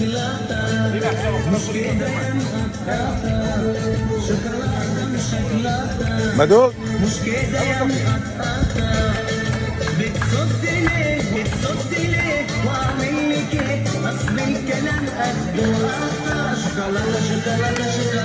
شوكولاتة مش كده يا مقطعة شوكولاتة مش شوكولاتة مدوق مش كده يا مقطعة بتصد ليه بتصد ليه واعمل لك ايه اصل الكلام قد وقطع شوكولاتة شوكولاتة شوكولاتة